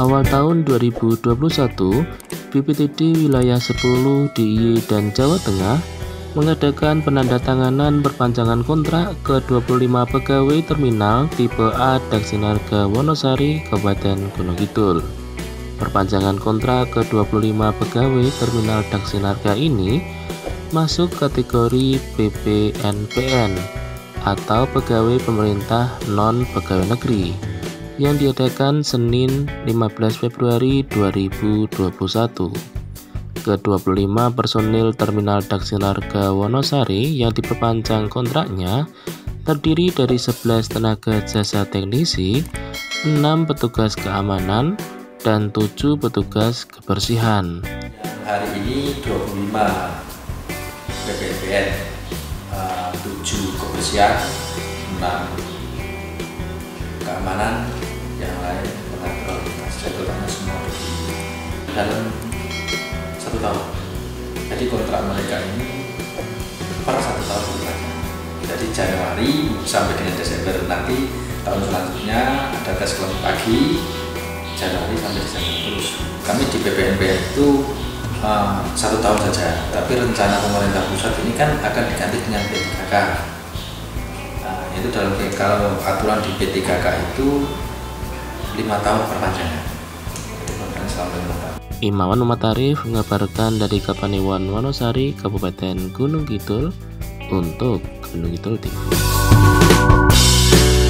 Awal tahun 2021, BPTD Wilayah 10 DIY dan Jawa Tengah mengadakan penandatanganan perpanjangan kontrak ke 25 pegawai terminal tipe A Daksinarga Wonosari, Kabupaten Gunung Kidul. Perpanjangan kontrak ke 25 pegawai terminal Daksinarga ini masuk kategori PPNPN atau pegawai pemerintah non pegawai negeri yang diadakan Senin 15 Februari 2021. Ke-25 personil terminal Daksinarga Wonosari yang diperpanjang kontraknya terdiri dari 11 tenaga jasa teknisi, 6 petugas keamanan, dan 7 petugas kebersihan. Hari ini 25 PPNPN, 7 kebersihan, 6 keamanan, yang lain mengatur jadwalnya semua di dalam 1 tahun. Jadi kontrak mereka ini per 1 tahun kontraknya. Jadi Januari sampai dengan Desember, nanti tahun selanjutnya ada tes kelompok pagi Januari sampai Desember terus. Kami di PPNPN itu 1 tahun saja, tapi rencana pemerintah pusat ini kan akan diganti dengan P3K. Itu dalam kalau aturan di P3K itu 5 tahun perpanjangan. Jadi perpanjangan selama 5 tahun. Imawan Muhammad Arif mengabarkan dari Kapaniwan Wonosari, Kabupaten Gunung Kidul untuk Gunung Kidul TV.